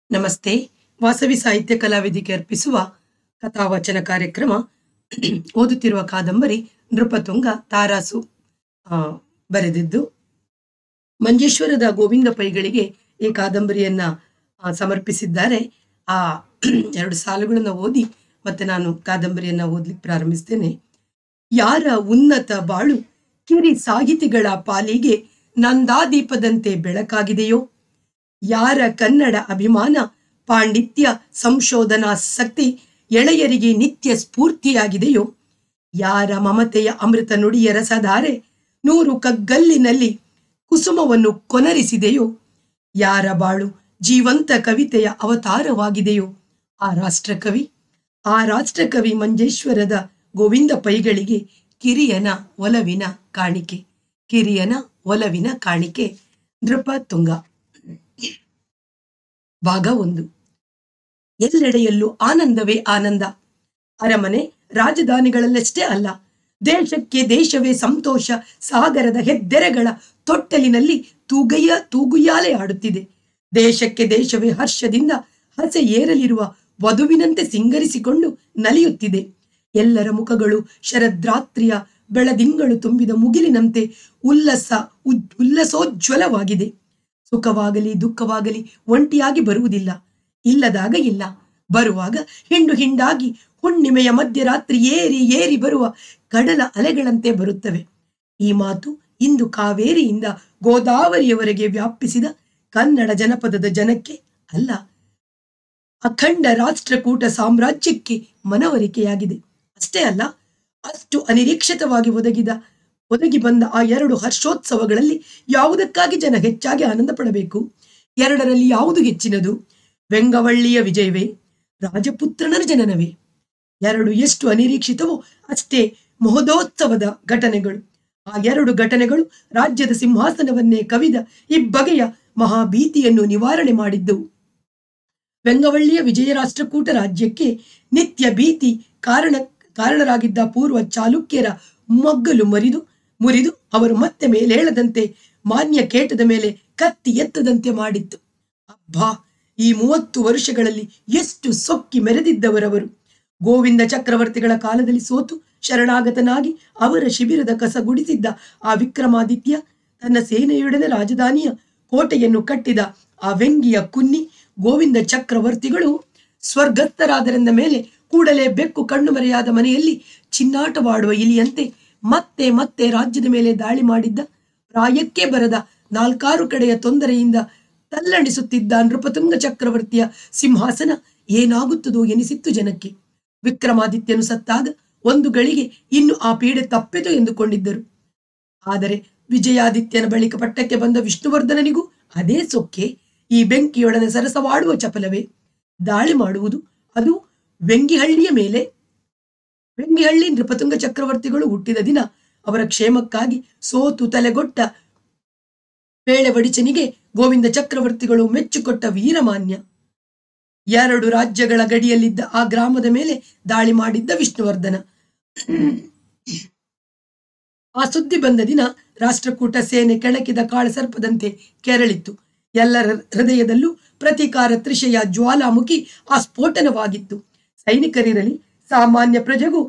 ನಮಸ್ತೆ. ವಾಸವಿ ಸಾಹಿತ್ಯ ಕಲಾವೇದಿಕೆ ಅರ್ಪಿಸುವ ಕಥಾವಾಚನ ಕಾರ್ಯಕ್ರಮ. ಓದುತ್ತಿರುವ ಕಾದಂಬರಿ ನೃಪತುಂಗ ತಾರಾಸು. ಬರೆದಿದ್ದು ಮಂಜೇಶ್ವರದ ಗೋವಿಂದ ಪೈಗಳಿಗೆ ಈ ಕಾದಂಬರಿಯನ್ನ ಸಮರ್ಪಿಸಿದ್ದಾರೆ. ಆ 2 ಸಾಲುಗಳನ್ನು ಓದಿ ಮತ್ತೆ ನಾನು ಕಾದಂಬರಿಯನ್ನ ಓದ್ಲಿಕ್ಕೆ ಪ್ರಾರಂಭಿಸ್ತೇನೆ. ಯಾರ ಉನ್ನತ ಬಾಳು ಕಿರಿ ಸಾಹಿತಿಗಳ ಪಾಲಿಗೆ ನಂದಾದೀಪದಂತೆ ಬೆಳಕಾಗಿದೆಯೋ, ಯಾರ ಕನ್ನಡ ಅಭಿಮಾನ ಪಾಂಡಿತ್ಯ ಸಂಶೋಧನಾಸಕ್ತಿ ಎಳೆಯರಿಗೆ ನಿತ್ಯ ಸ್ಫೂರ್ತಿಯಾಗಿದೆಯೋ, ಯಾರ ಮಮತೆಯ ಅಮೃತ ನುಡಿಯ ರಸಧಾರೆ 100 ಕಗ್ಗಲ್ಲಿನಲ್ಲಿ ಕುಸುಮವನ್ನು ಕೊನರಿಸಿದೆಯೋ, ಯಾರ ಬಾಳು ಜೀವಂತ ಕವಿತೆಯ ಅವತಾರವಾಗಿದೆಯೋ ಆ ರಾಷ್ಟ್ರಕವಿ ಮಂಜೇಶ್ವರದ ಗೋವಿಂದ ಪೈಗಳಿಗೆ ಕಿರಿಯನ ಒಲವಿನ ಕಾಣಿಕೆ. ನೃಪತುಂಗ ಭಾಗ 1. ಎಲ್ಲೆಡೆಯಲ್ಲೂ ಆನಂದವೇ ಆನಂದ. ಅರಮನೆ ರಾಜಧಾನಿಗಳಲ್ಲಷ್ಟೇ ಅಲ್ಲ, ದೇಶಕ್ಕೆ ದೇಶವೇ ಸಂತೋಷ ಸಾಗರದ ಹೆದ್ದೆರೆಗಳ ತೊಟ್ಟಲಿನಲ್ಲಿ ತೂಗುಯ್ಯಾಲೆ ಆಡುತ್ತಿದೆ. ದೇಶಕ್ಕೆ ದೇಶವೇ ಹರ್ಷದಿಂದ ಹಸೆ ಏರಲಿರುವ ವಧುವಿನಂತೆ ಸಿಂಗರಿಸಿಕೊಂಡು ನಲಿಯುತ್ತಿದೆ. ಎಲ್ಲರ ಮುಖಗಳು ಶರದ್ರಾತ್ರಿಯ ಬೆಳದಿಂಗಳು ತುಂಬಿದ ಮುಗಿಲಿನಂತೆ ಉಲ್ಲಸೋಜ್ವಲವಾಗಿದೆ. ಸುಖವಾಗಲಿ ದುಃಖವಾಗಲಿ ಒಂಟಿಯಾಗಿ ಬರುವುದಿಲ್ಲ, ಇಲ್ಲದಾಗ ಇಲ್ಲ, ಬರುವಾಗ ಹಿಂಡು ಹಿಂಡಾಗಿ ಹುಣ್ಣಿಮೆಯ ಮಧ್ಯರಾತ್ರಿ ಏರಿ ಬರುವ ಕಡಲ ಅಲೆಗಳಂತೆ ಬರುತ್ತವೆ. ಈ ಮಾತು ಇಂದು ಕಾವೇರಿಯಿಂದ ಗೋದಾವರಿಯವರೆಗೆ ವ್ಯಾಪಿಸಿದ ಕನ್ನಡ ಜನಪದದ ಜನಕ್ಕೆ ಅಲ್ಲ, ಅಖಂಡ ರಾಷ್ಟ್ರಕೂಟ ಸಾಮ್ರಾಜ್ಯಕ್ಕೆ ಮನವರಿಕೆಯಾಗಿದೆ. ಅಷ್ಟೇ ಅಲ್ಲ, ಅಷ್ಟು ಅನಿರೀಕ್ಷಿತವಾಗಿ ಒದಗಿ ಬಂದ ಆ 2 ಹರ್ಷೋತ್ಸವಗಳಲ್ಲಿ ಯಾವುದಕ್ಕಾಗಿ ಜನ ಹೆಚ್ಚಾಗಿ ಆನಂದ ಪಡಬೇಕು? ಎರಡರಲ್ಲಿ ಯಾವುದು ಹೆಚ್ಚಿನದು? ವೆಂಗವಳ್ಳಿಯ ವಿಜಯವೇ, ರಾಜಪುತ್ರನ ಜನನವೇ? 2 ಎಷ್ಟು ಅನಿರೀಕ್ಷಿತವೋ ಅಷ್ಟೇ ಮಹೋದೋತ್ಸವದ ಘಟನೆಗಳು. ಆ 2 ಘಟನೆಗಳು ರಾಜ್ಯದ ಸಿಂಹಾಸನವನ್ನೇ ಕವಿದ ಇಬ್ಬಗೆಯ ಮಹಾಭೀತಿಯನ್ನು ನಿವಾರಣೆ ಮಾಡಿದ್ದವು. ವೆಂಗವಳ್ಳಿಯ ವಿಜಯ ರಾಷ್ಟ್ರಕೂಟ ರಾಜ್ಯಕ್ಕೆ ನಿತ್ಯ ಭೀತಿ ಕಾರಣರಾಗಿದ್ದ ಪೂರ್ವ ಚಾಲುಕ್ಯರ ಮಗ್ಗಲು ಮುರಿದು ಅವರು ಮತ್ತೆ ಮೇಲೇಳದಂತೆ, ಮಾನ್ಯ ಕೇಟದ ಮೇಲೆ ಕತ್ತಿ ಎತ್ತದಂತೆ ಮಾಡಿತ್ತು. ಅಬ್ಬಾ, ಈ 30 ವರ್ಷಗಳಲ್ಲಿ ಎಷ್ಟು ಸೊಕ್ಕಿ ಮೆರೆದಿದ್ದವರವರು! ಗೋವಿಂದ ಚಕ್ರವರ್ತಿಗಳ ಕಾಲದಲ್ಲಿ ಸೋತು ಶರಣಾಗತನಾಗಿ ಅವರ ಶಿಬಿರದ ಕಸ ಗುಡಿಸಿದ್ದ ಆ ವಿಕ್ರಮಾದಿತ್ಯ, ತನ್ನ ಸೇನೆಯೊಡನೆ ರಾಜಧಾನಿಯ ಕೋಟೆಯನ್ನು ಕಟ್ಟಿದ ಆ ವೆಂಗಿಯ ಕುನ್ನಿ ಗೋವಿಂದ ಚಕ್ರವರ್ತಿಗಳು ಸ್ವರ್ಗಸ್ಥರಾದರೆಂದ ಮೇಲೆ ಕೂಡಲೇ ಬೆಕ್ಕು ಕಣ್ಣು ಮರೆಯಾದ ಮನೆಯಲ್ಲಿ ಚಿನ್ನಾಟವಾಡುವ ಇಲಿಯಂತೆ ಮತ್ತೆ ಮತ್ತೆ ರಾಜ್ಯದ ಮೇಲೆ ದಾಳಿ ಮಾಡಿದ್ದ, ಪ್ರಾಯಕ್ಕೆ ಬರದ 4 ಕಡೆಯ ತೊಂದರೆಯಿಂದ ತಲ್ಲಣಿಸುತ್ತಿದ್ದ ನೃಪತುಂಗ ಚಕ್ರವರ್ತಿಯ ಸಿಂಹಾಸನ ಏನಾಗುತ್ತದೋ ಎನಿಸಿತ್ತು ಜನಕ್ಕೆ. ವಿಕ್ರಮಾದಿತ್ಯನು ಸತ್ತಾಗ ಒಂದು ಗಳಿಗೆ ಇನ್ನು ಆ ಪೀಡೆ ತಪ್ಪಿತು ಎಂದುಕೊಂಡಿದ್ದರು. ಆದರೆ ವಿಜಯಾದಿತ್ಯನ ಬಳಿಕ ಪಟ್ಟಕ್ಕೆ ಬಂದ ವಿಷ್ಣುವರ್ಧನನಿಗೂ ಅದೇ ಸೊಕ್ಕೆ. ಈ ಬೆಂಕಿಯೊಡನೆ ಸರಸವಾಡುವ ಚಪಲವೇ? ದಾಳಿ ಮಾಡುವುದು, ಅದು ವೆಂಗಿಹಳ್ಳಿಯ ಮೇಲೆ. ವೆಂಗಿಹಳ್ಳಿ ನೃಪತುಂಗ ಚಕ್ರವರ್ತಿಗಳು ಹುಟ್ಟಿದ ದಿನ. ಅವರ ಕ್ಷೇಮಕ್ಕಾಗಿ ಸೋತು ತಲೆಗೊಟ್ಟ ಪೇಳೆವಡಿಚನಿಗೆ ಗೋವಿಂದ ಚಕ್ರವರ್ತಿಗಳು ಮೆಚ್ಚುಕೊಟ್ಟ ವೀರಮಾನ್ಯ. 2 ರಾಜ್ಯಗಳ ಗಡಿಯಲ್ಲಿದ್ದ ಆ ಗ್ರಾಮದ ಮೇಲೆ ದಾಳಿ ಮಾಡಿದ್ದ ವಿಷ್ಣುವರ್ಧನ. ಆ ಸುದ್ದಿ ಬಂದ ದಿನ ರಾಷ್ಟ್ರಕೂಟ ಸೇನೆ ಕೆಣಕಿದ ಕಾಳಸರ್ಪದಂತೆ ಕೆರಳಿತ್ತು. ಎಲ್ಲರ ಹೃದಯದಲ್ಲೂ ಪ್ರತೀಕಾರ ತ್ರಿಷೆಯ ಜ್ವಾಲಾಮುಖಿ ಆ ಸ್ಫೋಟನವಾಗಿತ್ತು. ಸೈನಿಕರಿರಲಿ, ಸಾಮಾನ್ಯ ಪ್ರಜೆಗಳು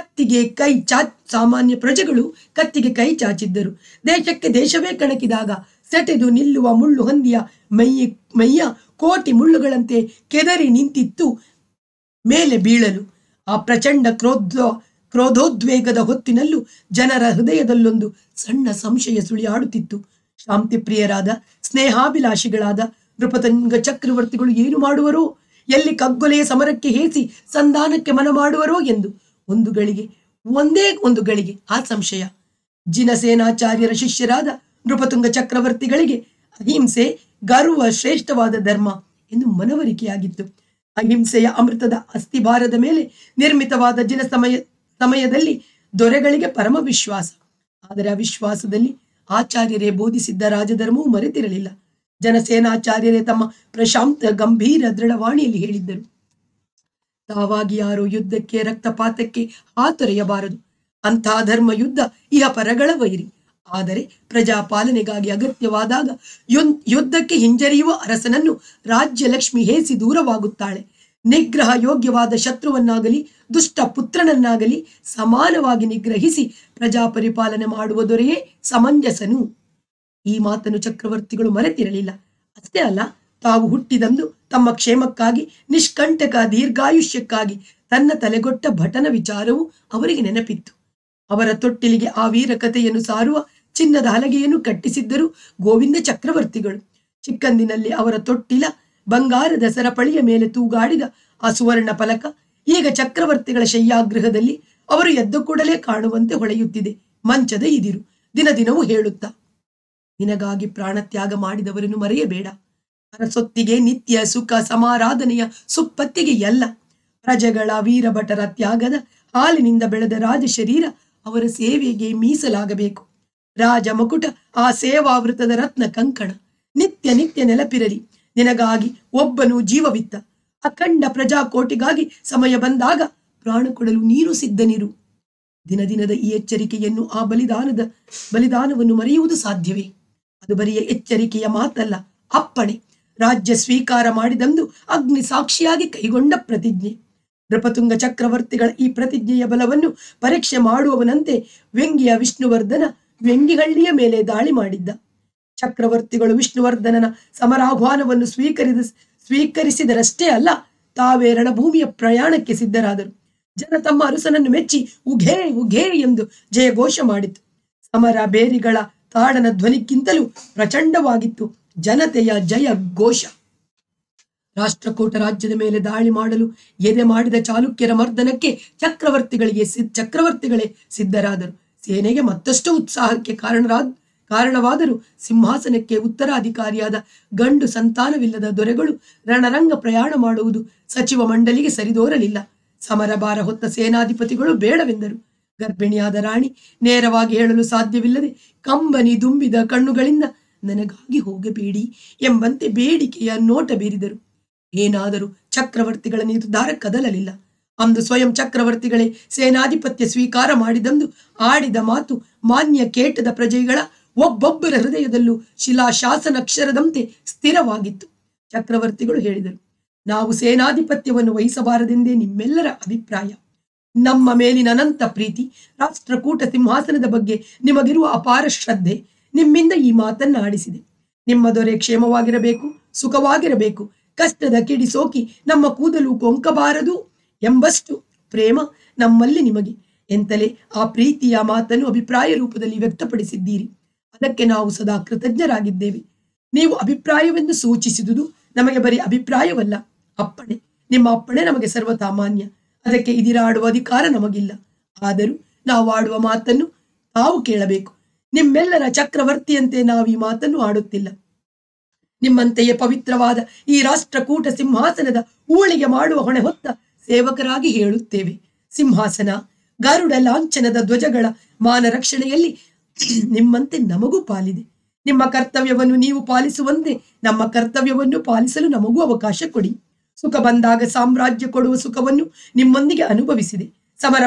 ಕತ್ತಿಗೆ ಕೈ ಚಾಚಿದ್ದರು. ದೇಶಕ್ಕೆ ದೇಶವೇ ಕಣಕಿದಾಗ ಸೆಟೆದು ನಿಲ್ಲುವ ಮುಳ್ಳು ಹಂದಿಯ ಮೈಯ ಕೋಟಿ ಮುಳ್ಳುಗಳಂತೆ ಕೆದರಿ ನಿಂತಿತ್ತು ಮೇಲೆ ಬೀಳಲು. ಆ ಪ್ರಚಂಡ ಕ್ರೋಧೋದ್ವೇಗದ ಹೊತ್ತಿನಲ್ಲೂ ಜನರ ಹೃದಯದಲ್ಲೊಂದು ಸಣ್ಣ ಸಂಶಯ ಸುಳಿಯಾಡುತ್ತಿತ್ತು. ಶಾಂತಿಪ್ರಿಯರಾದ ಸ್ನೇಹಾಭಿಲಾಷಿಗಳಾದ ನೃಪತುಂಗ ಚಕ್ರವರ್ತಿಗಳು ಏನು ಮಾಡುವರೋ, ಎಲ್ಲಿ ಕಗ್ಗೊಲೆಯ ಸಮರಕ್ಕೆ ಹೇಸಿ ಸಂಧಾನಕ್ಕೆ ಮನ ಮಾಡುವರೋ ಎಂದು ಒಂದೇ ಒಂದು ಗಳಿಗೆ ಆ ಸಂಶಯ. ಜಿನಸೇನಾಚಾರ್ಯರ ಶಿಷ್ಯರಾದ ನೃಪತುಂಗ ಚಕ್ರವರ್ತಿಗಳಿಗೆ ಅಹಿಂಸೆ ಗರ್ವ ಶ್ರೇಷ್ಠವಾದ ಧರ್ಮ ಎಂದು ಮನವರಿಕೆಯಾಗಿತ್ತು. ಅಹಿಂಸೆಯ ಅಮೃತದ ಅಸ್ಥಿಭಾರದ ಮೇಲೆ ನಿರ್ಮಿತವಾದ ಸಮಯದಲ್ಲಿ ದೊರೆಗಳಿಗೆ ಪರಮ ವಿಶ್ವಾಸ. ಆದರೆ ಆ ವಿಶ್ವಾಸದಲ್ಲಿ ಆಚಾರ್ಯರೇ ಬೋಧಿಸಿದ್ದ ರಾಜಧರ್ಮವು ಮರೆತಿರಲಿಲ್ಲ. ಜನಸೇನಾಚಾರ್ಯರೇ ತಮ್ಮ ಪ್ರಶಾಂತ ಗಂಭೀರ ದೃಢವಾಣಿಯಲ್ಲಿ ಹೇಳಿದ್ದರು, ತಾವಾಗಿ ಯಾರೋ ಯುದ್ಧಕ್ಕೆ ರಕ್ತಪಾತಕ್ಕೆ ಹಾತೊರೆಯಬಾರದು. ಅಂಥ ಧರ್ಮ ಯುದ್ಧ ಇಹ ಪರಗಳ ವೈರಿ. ಆದರೆ ಪ್ರಜಾಪಾಲನೆಗಾಗಿ ಅಗತ್ಯವಾದಾಗ ಯುದ್ಧಕ್ಕೆ ಹಿಂಜರಿಯುವ ಅರಸನನ್ನು ರಾಜ್ಯಲಕ್ಷ್ಮಿ ಹೇಸಿ ದೂರವಾಗುತ್ತಾಳೆ. ನಿಗ್ರಹ ಯೋಗ್ಯವಾದ ಶತ್ರುವನ್ನಾಗಲಿ ದುಷ್ಟ ಪುತ್ರನನ್ನಾಗಲಿ ಸಮಾನವಾಗಿ ನಿಗ್ರಹಿಸಿ ಪ್ರಜಾಪರಿಪಾಲನೆ ಮಾಡುವ ದೊರೆಯೇ ಸಮಂಜಸನು. ಈ ಮಾತನ್ನು ಚಕ್ರವರ್ತಿಗಳು ಮರೆತಿರಲಿಲ್ಲ. ಅಷ್ಟೇ ಅಲ್ಲ, ತಾವು ಹುಟ್ಟಿದಂದು ತಮ್ಮ ಕ್ಷೇಮಕ್ಕಾಗಿ ನಿಷ್ಕಂಟಕ ದೀರ್ಘಾಯುಷ್ಯಕ್ಕಾಗಿ ತನ್ನ ತಲೆಗೊಟ್ಟ ಭಟನ ವಿಚಾರವೂ ಅವರಿಗೆ ನೆನಪಿತ್ತು. ಅವರ ತೊಟ್ಟಿಲಿಗೆ ಆ ವೀರ ಕಥೆಯನ್ನು ಸಾರುವ ಚಿನ್ನದ ಹಲಗೆಯನ್ನು ಕಟ್ಟಿಸಿದ್ದರು ಗೋವಿಂದ ಚಕ್ರವರ್ತಿಗಳು. ಚಿಕ್ಕಂದಿನಲ್ಲಿ ಅವರ ತೊಟ್ಟಿಲ ಬಂಗಾರದ ಸರಪಳಿಯ ಮೇಲೆ ತೂಗಾಡಿದ ಆ ಸುವರ್ಣ ಫಲಕ ಈಗ ಚಕ್ರವರ್ತಿಗಳ ಶಯ್ಯಾಗೃಹದಲ್ಲಿ ಅವರು ಎದ್ದ ಕೂಡಲೇ ಕಾಣುವಂತೆ ಹೊಳೆಯುತ್ತಿದೆ. ಮಂಚದ ಇದಿರು ದಿನ ದಿನವೂ ಹೇಳುತ್ತಾ, ನಿನಗಾಗಿ ಪ್ರಾಣತ್ಯಾಗ ಮಾಡಿದವರನ್ನು ಮರೆಯಬೇಡ. ಅರಸೊತ್ತಿಗೆ ನಿತ್ಯ ಸುಖ ಸಮಾರಾಧನೆಯ ಸುಪ್ಪತ್ತಿಗೆ ಎಲ್ಲ. ಪ್ರಜೆಗಳ ವೀರಭಟರ ತ್ಯಾಗದ ಹಾಲಿನಿಂದ ಬೆಳೆದ ರಾಜ ಶರೀರ ಅವರ ಸೇವೆಗೆ ಮೀಸಲಾಗಬೇಕು. ರಾಜ ಮಕುಟ ಆ ಸೇವಾವೃತದ ರತ್ನ ಕಂಕಣ ನಿತ್ಯ ನಿತ್ಯ ನೆನಪಿರಲಿ. ನಿನಗಾಗಿ ಒಬ್ಬನು ಜೀವವಿತ್ತ. ಅಖಂಡ ಪ್ರಜಾಕೋಟಿಗಾಗಿ ಸಮಯ ಬಂದಾಗ ಪ್ರಾಣ ಕೊಡಲು ನೀನು ಸಿದ್ಧನಿರು. ದಿನ ದಿನದ ಈ ಎಚ್ಚರಿಕೆಯನ್ನು, ಆ ಬಲಿದಾನವನ್ನು ಮರೆಯುವುದು ಸಾಧ್ಯವೇ? ಅದು ಬರಿಯ ಎಚ್ಚರಿಕೆಯ ಮಾತಲ್ಲ, ಅಪ್ಪಣೆ. ರಾಜ್ಯ ಸ್ವೀಕಾರ ಮಾಡಿದಂದು ಅಗ್ನಿ ಸಾಕ್ಷಿಯಾಗಿ ಕೈಗೊಂಡ ಪ್ರತಿಜ್ಞೆ. ನೃಪತುಂಗ ಚಕ್ರವರ್ತಿಗಳ ಈ ಪ್ರತಿಜ್ಞೆಯ ಬಲವನ್ನು ಪರೀಕ್ಷೆ ಮಾಡುವವನಂತೆ ವ್ಯಂಗ್ಯ ವಿಷ್ಣುವರ್ಧನ ವ್ಯಂಗಿಹಳ್ಳಿಯ ಮೇಲೆ ದಾಳಿ ಮಾಡಿದ್ದ. ಚಕ್ರವರ್ತಿಗಳು ವಿಷ್ಣುವರ್ಧನನ ಸಮರಾಹ್ವಾನವನ್ನು ಸ್ವೀಕರಿಸಿದರಷ್ಟೇ ಅಲ್ಲ, ತಾವೇ ರಣಭೂಮಿಯ ಪ್ರಯಾಣಕ್ಕೆ ಸಿದ್ಧರಾದರು. ಜನ ತಮ್ಮ ಅರಸನನ್ನು ಮೆಚ್ಚಿ ಉಘೇ ಉಘೇ ಎಂದು ಜಯಘೋಷ ಮಾಡಿತು. ಸಮರ ಬೇರಿಗಳ ತಾಡನ ಧ್ವನಿಗಿಂತಲೂ ಪ್ರಚಂಡವಾಗಿತ್ತು ಜನತೆಯ ಜಯ ಘೋಷ. ರಾಷ್ಟ್ರಕೂಟ ರಾಜ್ಯದ ಮೇಲೆ ದಾಳಿ ಮಾಡಲು ಎದೆ ಮಾಡಿದ ಚಾಲುಕ್ಯರ ಮರ್ದನಕ್ಕೆ ಚಕ್ರವರ್ತಿಗಳೇ ಸಿದ್ಧರಾದರು. ಸೇನೆಗೆ ಮತ್ತಷ್ಟು ಉತ್ಸಾಹಕ್ಕೆ ಕಾರಣವಾದರೂ ಸಿಂಹಾಸನಕ್ಕೆ ಉತ್ತರಾಧಿಕಾರಿಯಾದ ಗಂಡು ಸಂತಾನವಿಲ್ಲದ ದೊರೆಗಳು ರಣರಂಗ ಪ್ರಯಾಣ ಮಾಡುವುದು ಸಚಿವ ಮಂಡಲಿಗೆ ಸರಿದೋರಲಿಲ್ಲ. ಸಮರಭಾರ ಹೊತ್ತ ಸೇನಾಧಿಪತಿಗಳು ಬೇಡವೆಂದರು. ಗರ್ಭಿಣಿಯಾದ ರಾಣಿ ನೇರವಾಗಿ ಹೇಳಲು ಸಾಧ್ಯವಿಲ್ಲದೆ ಕಂಬನಿ ದುಂಬಿದ ಕಣ್ಣುಗಳಿಂದ ನನಗಾಗಿ ಹೋಗಬೇಡಿ ಎಂಬಂತೆ ಬೇಡಿಕೆಯ ನೋಟ ಬೀರಿದರು. ಏನಾದರೂ ಚಕ್ರವರ್ತಿಗಳ ನಿರ್ಧಾರ ಕದಲಲಿಲ್ಲ. ಅಂದು ಸ್ವಯಂ ಚಕ್ರವರ್ತಿಗಳೇ ಸೇನಾಧಿಪತ್ಯ ಸ್ವೀಕಾರ ಮಾಡಿದಂದು ಆಡಿದ ಮಾತು ಮಾನ್ಯ ಕೇಟದ ಪ್ರಜೆಗಳ ಒಬ್ಬೊಬ್ಬರ ಹೃದಯದಲ್ಲೂ ಶಿಲಾಶಾಸನಕ್ಷರದಂತೆ ಸ್ಥಿರವಾಗಿತ್ತು. ಚಕ್ರವರ್ತಿಗಳು ಹೇಳಿದರು, ನಾವು ಸೇನಾಧಿಪತ್ಯವನ್ನು ವಹಿಸಬಾರದೆಂದೇ ನಿಮ್ಮೆಲ್ಲರ ಅಭಿಪ್ರಾಯ. ನಮ್ಮ ಮೇಲಿನ ಅನಂತ ಪ್ರೀತಿ, ರಾಷ್ಟ್ರಕೂಟ ಸಿಂಹಾಸನದ ಬಗ್ಗೆ ನಿಮಗಿರುವ ಅಪಾರ ಶ್ರದ್ಧೆ ನಿಮ್ಮಿಂದ ಈ ಮಾತನ್ನ ಆಡಿಸಿದೆ. ನಿಮ್ಮ ದೊರೆ ಕ್ಷೇಮವಾಗಿರಬೇಕು, ಸುಖವಾಗಿರಬೇಕು, ಕಷ್ಟದ ಕಿಡಿ ಸೋಕಿ ನಮ್ಮ ಕೂದಲು ಕೊಂಕಬಾರದು ಎಂಬಷ್ಟು ಪ್ರೇಮ ನಮ್ಮಲ್ಲಿ ನಿಮಗೆ ಎಂತಲೇ ಆ ಪ್ರೀತಿಯ ಮಾತನ್ನು ಅಭಿಪ್ರಾಯ ರೂಪದಲ್ಲಿ ವ್ಯಕ್ತಪಡಿಸಿದ್ದೀರಿ. ಅದಕ್ಕೆ ನಾವು ಸದಾ ಕೃತಜ್ಞರಾಗಿದ್ದೇವೆ. ನೀವು ಅಭಿಪ್ರಾಯವೆಂದು ಸೂಚಿಸಿದುದು ನಮಗೆ ಬರೀ ಅಭಿಪ್ರಾಯವಲ್ಲ, ಅಪ್ಪಣೆ. ನಿಮ್ಮ ಅಪ್ಪಣೆ ನಮಗೆ ಸರ್ವಸಾಮಾನ್ಯ. ಅದಕ್ಕೆ ಇದಿರಾಡುವ ಅಧಿಕಾರ ನಮಗಿಲ್ಲ. ಆದರೂ ನಾವು ಆಡುವ ಮಾತನ್ನು ತಾವು ಕೇಳಬೇಕು. ನಿಮ್ಮೆಲ್ಲರ ಚಕ್ರವರ್ತಿಯಂತೆ ನಾವು ಈ ಮಾತನ್ನು ಆಡುತ್ತಿಲ್ಲ. ನಿಮ್ಮಂತೆಯೇ ಪವಿತ್ರವಾದ ಈ ರಾಷ್ಟ್ರಕೂಟ ಸಿಂಹಾಸನದ ಊಳಿಗೆ ಮಾಡುವ ಹೊಣೆ ಹೊತ್ತ ಸೇವಕರಾಗಿ ಹೇಳುತ್ತೇವೆ. ಸಿಂಹಾಸನ, ಗರುಡ ಲಾಂಛನದ ಧ್ವಜಗಳ ಮಾನ ರಕ್ಷಣೆಯಲ್ಲಿ ನಿಮ್ಮಂತೆ ನಮಗೂ ಪಾಲಿದೆ. ನಿಮ್ಮ ಕರ್ತವ್ಯವನ್ನು ನೀವು ಪಾಲಿಸುವಂತೆ ನಮ್ಮ ಕರ್ತವ್ಯವನ್ನು ಪಾಲಿಸಲು ನಮಗೂ ಅವಕಾಶ ಕೊಡಿ. ಸುಖ ಬಂದಾಗ ಸಾಮ್ರಾಜ್ಯ ಕೊಡುವ ಸುಖವನ್ನು ನಿಮ್ಮೊಂದಿಗೆ ಅನುಭವಿಸಿದೆ. ಸಮರ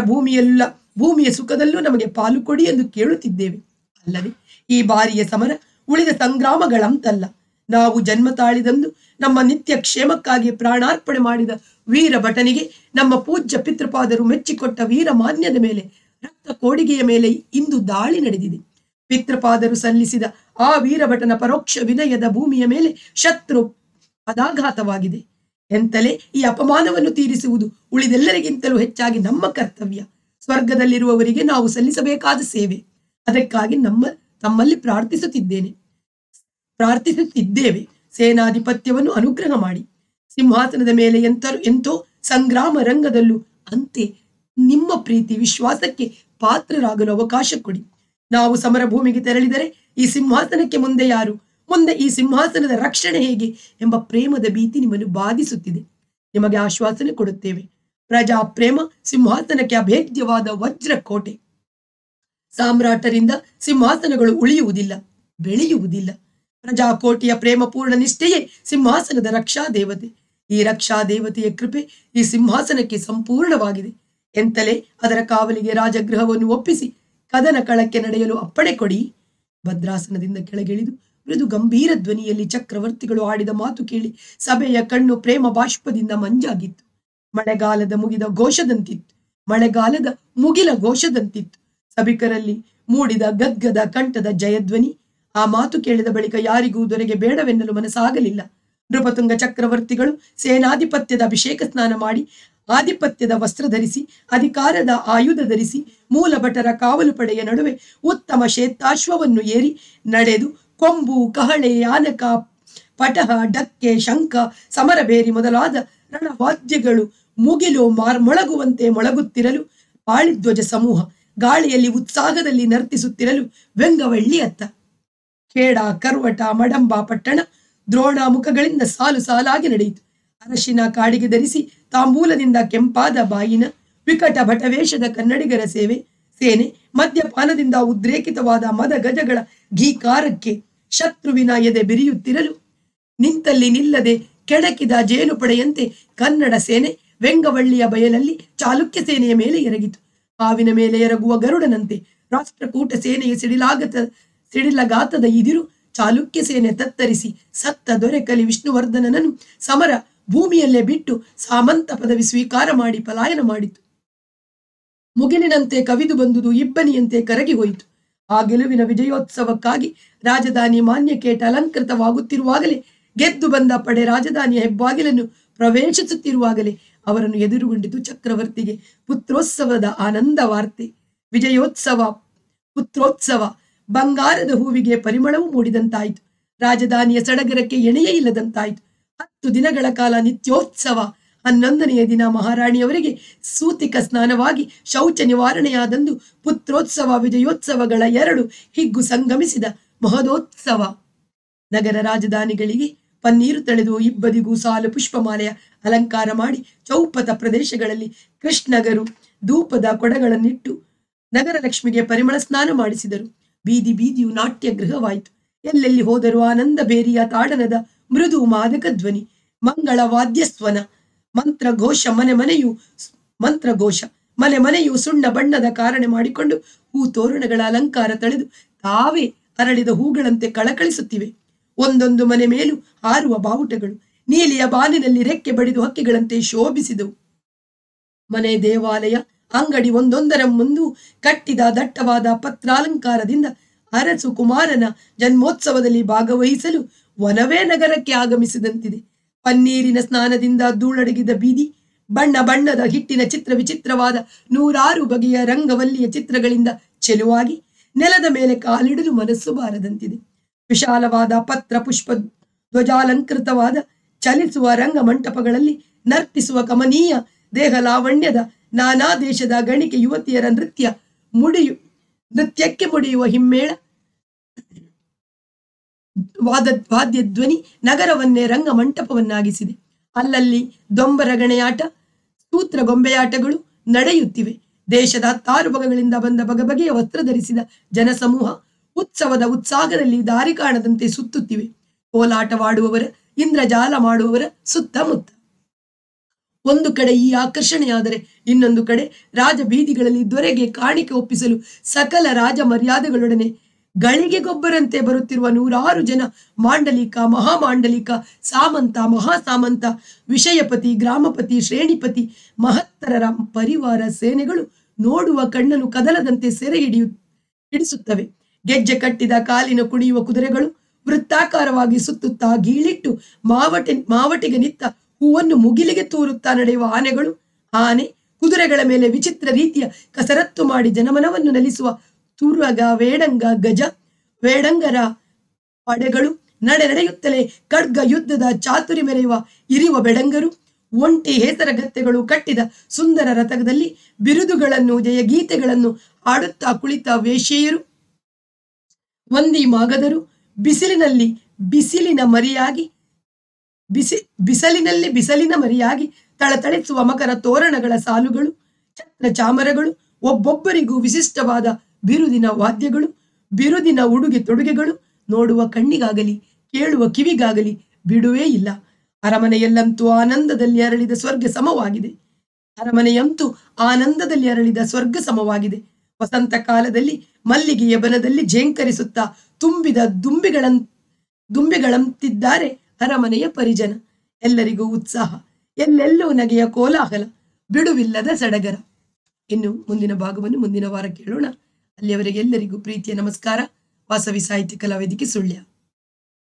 ಭೂಮಿಯ ಸುಖದಲ್ಲೂ ನಮಗೆ ಪಾಲು ಕೊಡಿ ಎಂದು ಕೇಳುತ್ತಿದ್ದೇವೆ. ಅಲ್ಲದೆ ಈ ಬಾರಿಯ ಸಮರ ಉಳಿದ ಸಂಗ್ರಾಮಗಳಂತಲ್ಲ. ನಾವು ಜನ್ಮ ತಾಳಿದಂದು ನಮ್ಮ ನಿತ್ಯ ಕ್ಷೇಮಕ್ಕಾಗಿ ಪ್ರಾಣಾರ್ಪಣೆ ಮಾಡಿದ ವೀರ ಭಟನಿಗೆ ನಮ್ಮ ಪೂಜ್ಯ ಪಿತೃಪಾದರು ಮೆಚ್ಚಿಕೊಟ್ಟ ವೀರ ಮಾನ್ಯದ ಮೇಲೆ, ರಕ್ತ ಕೋಡಿಗೆಯ ಮೇಲೆ ಇಂದು ದಾಳಿ ನಡೆದಿದೆ. ಪಿತೃಪಾದರು ಸಲ್ಲಿಸಿದ ಆ ವೀರಭಟನ ಪರೋಕ್ಷ ವಿನಯದ ಭೂಮಿಯ ಮೇಲೆ ಶತ್ರು ಪದಾಘಾತವಾಗಿದೆ. ಎಂತಲೇ ಈ ಅಪಮಾನವನ್ನು ತೀರಿಸುವುದು ಉಳಿದೆಲ್ಲರಿಗಿಂತಲೂ ಹೆಚ್ಚಾಗಿ ನಮ್ಮ ಕರ್ತವ್ಯ. ಸ್ವರ್ಗದಲ್ಲಿರುವವರಿಗೆ ನಾವು ಸಲ್ಲಿಸಬೇಕಾದ ಸೇವೆ. ಅದಕ್ಕಾಗಿ ತಮ್ಮಲ್ಲಿ ಪ್ರಾರ್ಥಿಸುತ್ತಿದ್ದೇವೆ. ಸೇನಾಧಿಪತ್ಯವನ್ನು ಅನುಗ್ರಹ ಮಾಡಿ. ಸಿಂಹಾಸನದ ಮೇಲೆ ಎಂತೋ ಸಂಗ್ರಾಮ ರಂಗದಲ್ಲೂ ಅಂತೆ ನಿಮ್ಮ ಪ್ರೀತಿ ವಿಶ್ವಾಸಕ್ಕೆ ಪಾತ್ರರಾಗಲು ಅವಕಾಶ ಕೊಡಿ. ನಾವು ಸಮರ ಭೂಮಿಗೆ ತೆರಳಿದರೆ ಈ ಸಿಂಹಾಸನಕ್ಕೆ ಮುಂದೆ ಯಾರು, ಮುಂದೆ ಈ ಸಿಂಹಾಸನದ ರಕ್ಷಣೆ ಹೇಗೆ ಎಂಬ ಪ್ರೇಮದ ಭೀತಿ ನಿಮ್ಮನ್ನು ಬಾಧಿಸುತ್ತಿದೆ. ನಿಮಗೆ ಆಶ್ವಾಸನೆ ಕೊಡುತ್ತೇವೆ. ಪ್ರಜಾ ಪ್ರೇಮ ಸಿಂಹಾಸನಕ್ಕೆ ಅಭೇದ್ಯವಾದ ವಜ್ರ ಕೋಟೆ. ಸಾಮ್ರಾಟರಿಂದ ಸಿಂಹಾಸನಗಳು ಉಳಿಯುವುದಿಲ್ಲ, ಬೆಳೆಯುವುದಿಲ್ಲ. ಪ್ರಜಾಕೋಟಿಯ ಪ್ರೇಮಪೂರ್ಣ ನಿಷ್ಠೆಯೇ ಸಿಂಹಾಸನದ ರಕ್ಷಾ ದೇವತೆ. ಈ ರಕ್ಷಾ ದೇವತೆಯ ಕೃಪೆ ಈ ಸಿಂಹಾಸನಕ್ಕೆ ಸಂಪೂರ್ಣವಾಗಿದೆ. ಎಂತಲೇ ಅದರ ಕಾವಲಿಗೆ ರಾಜಗೃಹವನ್ನು ಒಪ್ಪಿಸಿ ಕದನ ಕಳಕ್ಕೆ ನಡೆಯಲು ಅಪ್ಪಣೆ ಕೊಡಿ. ಭದ್ರಾಸನದಿಂದ ಕೆಳಗಿಳಿದು ಮೃದು ಗಂಭೀರ ಧ್ವನಿಯಲ್ಲಿ ಚಕ್ರವರ್ತಿಗಳು ಆಡಿದ ಮಾತು ಕೇಳಿ ಸಭೆಯ ಕಣ್ಣು ಪ್ರೇಮ ಬಾಷ್ಪದಿಂದ ಮಂಜಾಗಿತ್ತು. ಮಳೆಗಾಲದ ಮುಗಿಲ ಘೋಷದಂತಿತ್ತು. ಸಭಿಕರಲ್ಲಿ ಮೂಡಿದ ಗದ್ಗದ ಕಂಠದ ಜಯಧ್ವನಿ. ಆ ಮಾತು ಕೇಳಿದ ಬಳಿಕ ಯಾರಿಗೂ ದೊರೆಗೆ ಬೇಡವೆನ್ನಲು ಮನಸ್ಸಾಗಲಿಲ್ಲ. ನೃಪತುಂಗ ಚಕ್ರವರ್ತಿಗಳು ಸೇನಾಧಿಪತ್ಯದ ಅಭಿಷೇಕ ಸ್ನಾನ ಮಾಡಿ ಆಧಿಪತ್ಯದ ವಸ್ತ್ರ ಧರಿಸಿ ಅಧಿಕಾರದ ಆಯುಧ ಧರಿಸಿ ಮೂಲ ಭಟರ ಕಾವಲು ಪಡೆಯ ನಡುವೆ ಉತ್ತಮ ಶ್ವೇತಾಶ್ವವನ್ನು ಏರಿ ನಡೆದು ಕೊಂಬು, ಕಹಳೆ, ಆನಕ, ಪಟಹ, ಡಕ್ಕೆ, ಶಂಖ, ಸಮರಬೇರಿ ಮೊದಲಾದ ರಣವಾದ್ಯಗಳು ಮುಗಿಲು ಮೊಳಗುವಂತೆ ಮೊಳಗುತ್ತಿರಲು ಪಾಳಿಧ್ವಜ ಸಮೂಹ ಗಾಳಿಯಲ್ಲಿ ಉತ್ಸಾಹದಲ್ಲಿ ನರ್ತಿಸುತ್ತಿರಲು ವೆಂಗವಳ್ಳಿ ಅತ್ತ. ಖೇಡ, ಕರ್ವಟ, ಮಡಂಬ ಪಟ್ಟಣ ದ್ರೋಣ ಮುಖಗಳಿಂದ ಸಾಲು ಸಾಲಾಗಿ ನಡೆಯಿತು. ಅರಶಿನ ಕಾಡಿಗೆ ಧರಿಸಿ ತಾಂಬೂಲದಿಂದ ಕೆಂಪಾದ ಬಾಯಿನ ವಿಕಟ ಭಟವೇಷದ ಕನ್ನಡಿಗರ ಸೇನೆ ಮದ್ಯಪಾನದಿಂದ ಉದ್ರೇಕಿತವಾದ ಮದ ಗಜಗಳ ಘೀಕಾರಕ್ಕೆ ಶತ್ರುವಿನ ಎದೆ ಬಿರಿಯುತ್ತಿರಲು ನಿಂತಲ್ಲಿ ನಿಲ್ಲದೆ ಕೆಣಕಿದ ಜೇನು ಪಡೆಯಂತೆ ಕನ್ನಡ ಸೇನೆ ವೆಂಗವಳ್ಳಿಯ ಬಯಲಲ್ಲಿ ಚಾಲುಕ್ಯ ಸೇನೆಯ ಮೇಲೆ ಎರಗಿತು. ಹಾವಿನ ಮೇಲೆ ಎರಗುವ ಗರುಡನಂತೆ ರಾಷ್ಟ್ರಕೂಟ ಸೇನೆಯ ಸಿಡಿಲಗಾತದ ಇದಿರು ಚಾಲುಕ್ಯ ಸೇನೆ ತತ್ತರಿಸಿ ಸತ್ತ ದೊರೆಕಲಿ ವಿಷ್ಣುವರ್ಧನನನ್ನು ಸಮರ ಭೂಮಿಯಲ್ಲೇ ಬಿಟ್ಟು ಸಾಮಂತ ಪದವಿ ಸ್ವೀಕಾರ ಮಾಡಿ ಪಲಾಯನ ಮಾಡಿತು. ಮುಗಿಲಿನಂತೆ ಕವಿದು ಬಂದುದು ಇಬ್ಬನಿಯಂತೆ ಕರಗಿ ಹೋಯಿತು. ಆ ಗೆಲುವಿನ ವಿಜಯೋತ್ಸವಕ್ಕಾಗಿ ರಾಜಧಾನಿ ಮಾನ್ಯಕೇಟ ಅಲಂಕೃತವಾಗುತ್ತಿರುವಾಗಲೇ, ಗೆದ್ದು ಬಂದ ಪಡೆ ರಾಜಧಾನಿಯ ಹೆಬ್ಬಾಗಿಲನ್ನು ಪ್ರವೇಶಿಸುತ್ತಿರುವಾಗಲೇ ಅವರನ್ನು ಎದುರುಗೊಂಡಿತು ಚಕ್ರವರ್ತಿಗೆ ಪುತ್ರೋತ್ಸವದ ಆನಂದ ವಾರ್ತೆ. ವಿಜಯೋತ್ಸವ, ಪುತ್ರೋತ್ಸವ, ಬಂಗಾರದ ಹೂವಿಗೆ ಪರಿಮಳವು ಮೂಡಿದಂತಾಯಿತು. ರಾಜಧಾನಿಯ ಸಡಗರಕ್ಕೆ ಎಣೆಯೇ ಇಲ್ಲದಂತಾಯಿತು. 10 ದಿನಗಳ ಕಾಲ ನಿತ್ಯೋತ್ಸವ. 11ನೆಯ ದಿನ ಮಹಾರಾಣಿಯವರಿಗೆ ಸೂತಿಕ ಸ್ನಾನವಾಗಿ ಶೌಚ ನಿವಾರಣೆಯಾದಂದು ಪುತ್ರೋತ್ಸವ ವಿಜಯೋತ್ಸವಗಳ 2 ಹಿಗ್ಗು ಸಂಗಮಿಸಿದ ಮಹದೋತ್ಸವ. ನಗರ ರಾಜಧಾನಿಗಳಿಗೆ ಪನ್ನೀರು ತಳೆದು ಇಬ್ಬದಿಗೂ ಸಾಲು ಪುಷ್ಪಮಾಲೆಯ ಅಲಂಕಾರ ಮಾಡಿ ಚೌಪತ ಪ್ರದೇಶಗಳಲ್ಲಿ ಕೃಷ್ಣಗರು ಧೂಪದ ಕೊಡಗಳನ್ನಿಟ್ಟು ನಗರ ಲಕ್ಷ್ಮಿಗೆ ಪರಿಮಳ ಸ್ನಾನ ಮಾಡಿಸಿದರು. ಬೀದಿ ಬೀದಿಯು ನಾಟ್ಯ ಗೃಹವಾಯಿತು. ಎಲ್ಲೆಲ್ಲಿ ಹೋದರೂ ಆನಂದ ಬೇರಿಯ ತಾಡನದ ಮೃದು ಮಾದಕ ಧ್ವನಿ, ಮಂಗಳ ವಾದ್ಯಸ್ವನ, ಮಂತ್ರಘೋಷ ಮನೆ ಮನೆಯು ಸುಣ್ಣ ಬಣ್ಣದ ಕಾರಣೆ ಮಾಡಿಕೊಂಡು ಹೂ ತೋರಣಗಳ ಅಲಂಕಾರ ತಳೆದು ತಾವೇ ಅರಳಿದ ಹೂಗಳಂತೆ ಕಳಕಳಿಸುತ್ತಿವೆ. ಒಂದೊಂದು ಮನೆ ಮೇಲೂ ಹಾರುವ ಬಾವುಟಗಳು ನೀಲಿಯ ಬಾನಿನಲ್ಲಿ ರೆಕ್ಕೆ ಬಡಿದು ಹಕ್ಕಿಗಳಂತೆ ಶೋಭಿಸಿದವು. ಮನೆ, ದೇವಾಲಯ, ಅಂಗಡಿ ಒಂದೊಂದರ ಮುಂದೂ ಕಟ್ಟಿದ ದಟ್ಟವಾದ ಪತ್ರಾಲಂಕಾರದಿಂದ ಅರಸು ಕುಮಾರನ ಜನ್ಮೋತ್ಸವದಲ್ಲಿ ಭಾಗವಹಿಸಲು ವನವೇ ನಗರಕ್ಕೆ ಆಗಮಿಸಿದಂತಿದೆ. ಪನ್ನೀರಿನ ಸ್ನಾನದಿಂದ ಧೂಳಡಗಿದ ಬೀದಿ, ಬಣ್ಣ ಬಣ್ಣದ ಹಿಟ್ಟಿನ ಚಿತ್ರ ವಿಚಿತ್ರವಾದ 106 ಬಗೆಯ ರಂಗವಲ್ಲಿಯ ಚಿತ್ರಗಳಿಂದ ಚೆಲುವಾಗಿ ನೆಲದ ಮೇಲೆ ಕಾಲಿಡಲು ಮನಸ್ಸು ಬಾರದಂತಿದೆ. ವಿಶಾಲವಾದ ಪತ್ರ ಪುಷ್ಪ ಧ್ವಜಾಲಂಕೃತವಾದ ಚಲಿಸುವ ರಂಗ ಮಂಟಪಗಳಲ್ಲಿ ನರ್ತಿಸುವ ಕಮನೀಯ ದೇಹ ಲಾವಣ್ಯದ ನಾನಾ ದೇಶದ ಗಣಿಕೆ ಯುವತಿಯರ ನೃತ್ಯಕ್ಕೆ ಮುಡಿಯುವ ಹಿಮ್ಮೇಳ ವಾದ್ಯ ಧ್ವನಿ ನಗರವನ್ನೇ ರಂಗ ಮಂಟಪವನ್ನಾಗಿಸಿದೆ. ಅಲ್ಲಲ್ಲಿ ದೊಂಬರ ಗಣೆಯಾಟ, ಸೂತ್ರ ಗೊಂಬೆಯಾಟಗಳು ನಡೆಯುತ್ತಿವೆ. ದೇಶದ 16 ಭಾಗಗಳಿಂದ ಬಂದ ಬಗೆಬಗೆಯ ವಸ್ತ್ರ ಧರಿಸಿದ ಜನಸಮೂಹ ಉತ್ಸವದ ಉತ್ಸಾಹದಲ್ಲಿ ದಾರಿ ಕಾಣದಂತೆ ಸುತ್ತುತ್ತಿವೆ. ಕೋಲಾಟವಾಡುವವರ, ಇಂದ್ರಜಾಲ ಮಾಡುವವರ ಸುತ್ತಮುತ್ತ. ಒಂದು ಕಡೆ ಈ ಆಕರ್ಷಣೆಯಾದರೆ ಇನ್ನೊಂದು ಕಡೆ ರಾಜ ಬೀದಿಗಳಲ್ಲಿ ದೊರೆಗೆ ಕಾಣಿಕೆ ಒಪ್ಪಿಸಲು ಸಕಲ ರಾಜ ಮರ್ಯಾದೆಗಳೊಡನೆ ಗಳಿಗೆ ಗೊಬ್ಬರಂತೆ ಬರುತ್ತಿರುವ 106 ಜನ ಮಾಂಡಲಿಕ, ಮಹಾಮಾಂಡಲಿಕ, ಸಾಮಂತ, ಮಹಾಸಾಮಂತ, ವಿಷಯಪತಿ, ಗ್ರಾಮಪತಿ, ಶ್ರೇಣಿಪತಿ ಮಹತ್ತರರ ಪರಿವಾರ ಸೇನೆಗಳು ನೋಡುವ ಕಣ್ಣನ್ನು ಕದಲದಂತೆ ಸೆರೆ ಹಿಡಿಸುತ್ತವೆ. ಗೆಜ್ಜೆ ಕಟ್ಟಿದ ಕಾಲಿನ ಕುಣಿಯುವ ಕುದುರೆಗಳು ವೃತ್ತಾಕಾರವಾಗಿ ಸುತ್ತುತ್ತಾ ಗೀಳಿಟ್ಟು ಮಾವಟಿಗೆ ನಿತ್ತ ಹೂವನ್ನು ಮುಗಿಲಿಗೆ ತೂರುತ್ತಾ ನಡೆಯುವ ಆನೆಗಳು, ಆನೆ ಕುದುರೆಗಳ ಮೇಲೆ ವಿಚಿತ್ರ ರೀತಿಯ ಕಸರತ್ತು ಮಾಡಿ ಜನಮನವನ್ನು ನಲಿಸುವ ತುರಗ, ವೇಡಂಗ, ಗಜ ವೇಡಂಗರ ಪಡೆಗಳು, ನಡೆಯುತ್ತಲೇ ಖಡ್ಗ ಯುದ್ಧದ ಚಾತುರಿ ಮೆರೆಯುವ ಇರಿವ ಬೆಡಂಗರು, ಒಂಟಿ ಹೇಸರಗತ್ತೆಗಳು ಕಟ್ಟಿದ ಸುಂದರ ರಥದಲ್ಲಿ ಬಿರುದುಗಳನ್ನು, ಜಯಗೀತೆಗಳನ್ನು ಹಾಡುತ್ತಾ ಕುಳಿತ ವೇಶ್ಯೆಯರು, ವಂದಿ ಮಾಗದರು, ಬಿಸಿಲಿನ ಮರಿಯಾಗಿ ತಳತಳಿಸುವ ಮಕರ ತೋರಣಗಳ ಸಾಲುಗಳು, ಛತ್ರ ಚಾಮರಗಳು, ಒಬ್ಬೊಬ್ಬರಿಗೂ ವಿಶಿಷ್ಟವಾದ ಬಿರುದಿನ ವಾದ್ಯಗಳು, ಬಿರುದಿನ ಉಡುಗೆ ತೊಡುಗೆಗಳು ನೋಡುವ ಕಣ್ಣಿಗಾಗಲಿ ಕೇಳುವ ಕಿವಿಗಾಗಲಿ ಬಿಡುವೇ ಇಲ್ಲ. ಅರಮನೆಯಲ್ಲಂತೂ ಆನಂದದಲ್ಲಿ ಅರಳಿದ ಸ್ವರ್ಗ ಸಮವಾಗಿದೆ. ವಸಂತ ಕಾಲದಲ್ಲಿ ಮಲ್ಲಿಗೆಯ ಬನದಲ್ಲಿ ಝೇಂಕರಿಸುತ್ತಾ ತುಂಬಿದ ದುಂಬಿಗಳಂತಿದ್ದಾರೆ ಅರಮನೆಯ ಪರಿಜನ. ಎಲ್ಲರಿಗೂ ಉತ್ಸಾಹ, ಎಲ್ಲೆಲ್ಲೂ ನಗೆಯ ಕೋಲಾಹಲ, ಬಿಡುವಿಲ್ಲದ ಸಡಗರ. ಇನ್ನು ಮುಂದಿನ ಭಾಗವನ್ನು ಮುಂದಿನ ವಾರ ಕೇಳೋಣ. ಅಲ್ಲಿಯವರೆಗೆ ಎಲ್ಲರಿಗೂ ಪ್ರೀತಿಯ ನಮಸ್ಕಾರ. ವಾಸವಿ ಸಾಹಿತ್ಯ ಕಲಾವೇದಿಕೆ ಸುಳ್ಯ.